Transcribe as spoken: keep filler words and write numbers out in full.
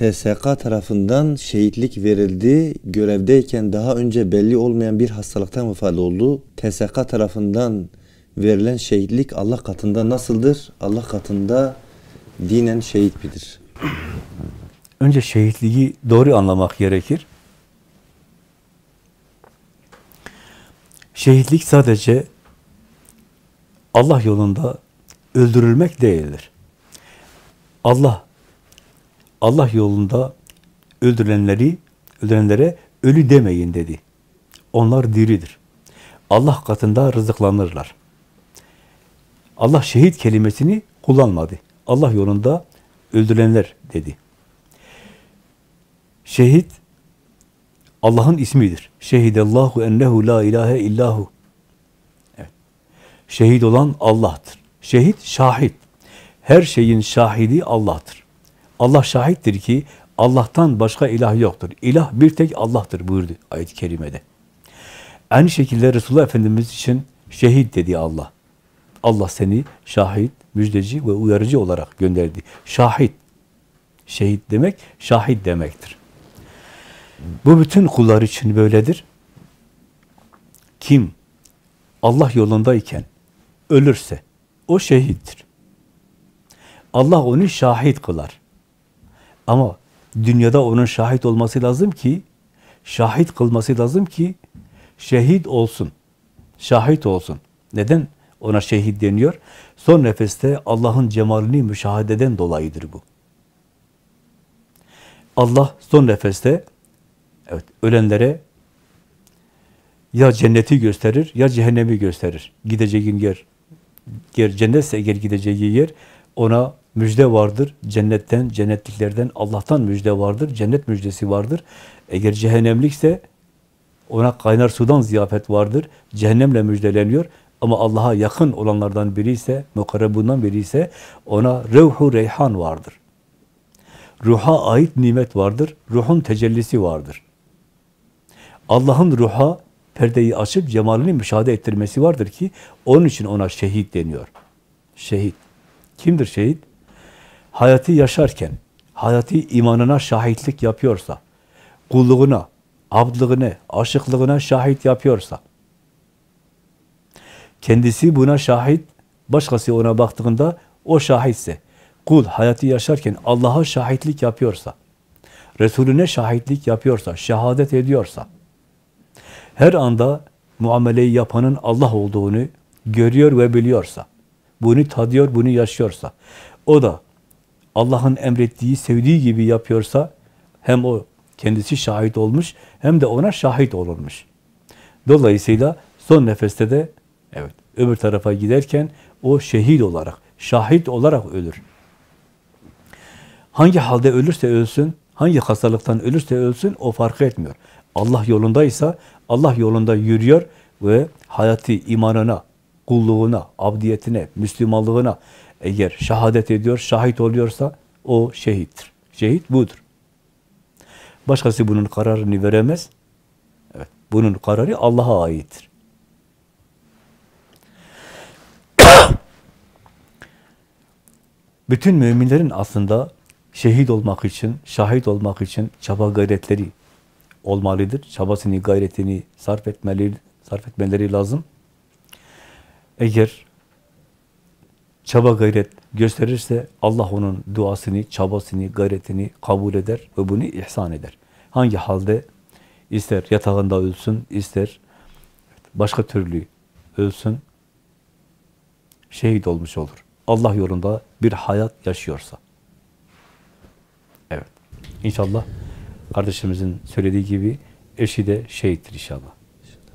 T S K tarafından şehitlik verildi. Görevdeyken daha önce belli olmayan bir hastalıktan vefat oldu. T S K tarafından verilen şehitlik Allah katında nasıldır? Allah katında dinen şehit midir? Önce şehitliği doğru anlamak gerekir. Şehitlik sadece Allah yolunda öldürülmek değildir. Allah Allah yolunda öldürülenleri, öldürenlere ölü demeyin dedi. Onlar diridir. Allah katında rızıklanırlar. Allah şehit kelimesini kullanmadı. Allah yolunda öldürülenler dedi. Şehit Allah'ın ismidir. Şehidallahu ennehu la ilahe illahu. Evet. Şehit olan Allah'tır. Şehit şahit. Her şeyin şahidi Allah'tır. Allah şahittir ki Allah'tan başka ilah yoktur. İlah bir tek Allah'tır buyurdu ayet-i kerimede. Aynı şekilde Resulullah Efendimiz için şehit dedi Allah. Allah seni şahit, müjdeci ve uyarıcı olarak gönderdi. Şahit. Şehit demek, şahit demektir. Bu bütün kullar için böyledir. Kim Allah yolundayken ölürse o şehittir. Allah onu şahit kılar. Ama dünyada onun şahit olması lazım ki, şahit kılması lazım ki şehit olsun. Şahit olsun. Neden ona şehit deniyor? Son nefeste Allah'ın cemalini müşahededen dolayıdır bu. Allah son nefeste evet ölenlere ya cenneti gösterir ya cehennemi gösterir. Gideceğin yer, yer cennetse eğer gideceği yer ona müjde vardır. Cennetten, cennetliklerden Allah'tan müjde vardır. Cennet müjdesi vardır. Eğer cehennemlikse ona kaynar sudan ziyafet vardır. Cehennemle müjdeleniyor. Ama Allah'a yakın olanlardan biri ise, mukarrebundan biri ise ona revhu reyhan vardır. Ruha ait nimet vardır. Ruhun tecellisi vardır. Allah'ın ruha perdeyi açıp cemalini müşahede ettirmesi vardır ki onun için ona şehit deniyor. Şehit. Kimdir şehit? Hayatı yaşarken, hayatı imanına şahitlik yapıyorsa, kulluğuna, abdlığına, aşıklığına şahit yapıyorsa, kendisi buna şahit, başkası ona baktığında o şahitse, kul hayatı yaşarken Allah'a şahitlik yapıyorsa, Resulüne şahitlik yapıyorsa, şehadet ediyorsa, her anda muameleyi yapanın Allah olduğunu görüyor ve biliyorsa, bunu tadıyor, bunu yaşıyorsa, o da Allah'ın emrettiği, sevdiği gibi yapıyorsa, hem o kendisi şahit olmuş, hem de ona şahit olunmuş. Dolayısıyla son nefeste de, evet, öbür tarafa giderken o şehit olarak, şahit olarak ölür. Hangi halde ölürse ölsün, hangi hastalıktan ölürse ölsün, o fark etmiyor. Allah yolundaysa, Allah yolunda yürüyor ve hayatı imanına, kulluğuna, abdiyetine, Müslümanlığına eğer şehadet ediyor, şahit oluyorsa o şehittir. Şehit budur. Başkası bunun kararını veremez. Evet, bunun kararı Allah'a aittir. Bütün müminlerin aslında şehit olmak için, şahit olmak için çaba gayretleri olmalıdır. Çabasını, gayretini sarf etmeleri, sarf etmeleri lazım. Eğer çaba gayret gösterirse Allah onun duasını, çabasını, gayretini kabul eder ve bunu ihsan eder. Hangi halde ister yatağında ölsün, ister başka türlü ölsün, şehit olmuş olur. Allah yolunda bir hayat yaşıyorsa. Evet. İnşallah kardeşimizin söylediği gibi eşi de şehittir inşallah.